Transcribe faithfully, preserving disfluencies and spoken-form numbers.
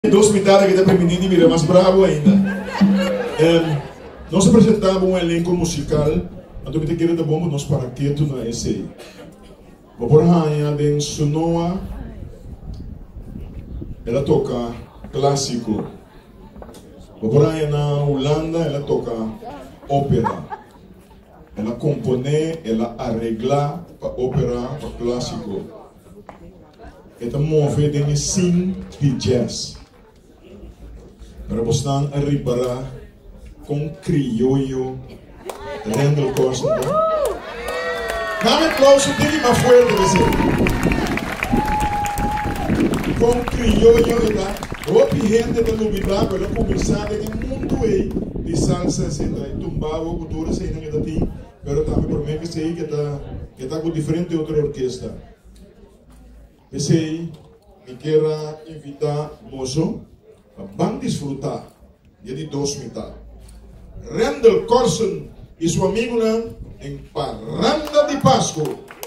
Dos mitades que está femenino y mira más bravo ainda. Um, nós apresentamos um elenco musical. Então te quero dar bom nos paraquetos na esse. Vou por rainha de Sunoa. Ela toca clássico. Vou por rainha na Holanda. Ela toca ópera. Ela compõe, ela arregla para ópera, para clássico. Ela move de sim de jazz. Para postar a riparar com criollo Randall Corson. Dá um aplauso dele mais forte, você. Com criollo, tá? Outra gente da novidade, para começar em mundo aí de salsa, assim, tá? Tumbado, cultura, assim, não é daqui. Mas também por mim que sei que tá, que tá com diferente outra orquestra. Esse aí, me quero invitar moço. Van disfrutar de dos mitad. Randall Corson y su amigo en Parranda de Pasco.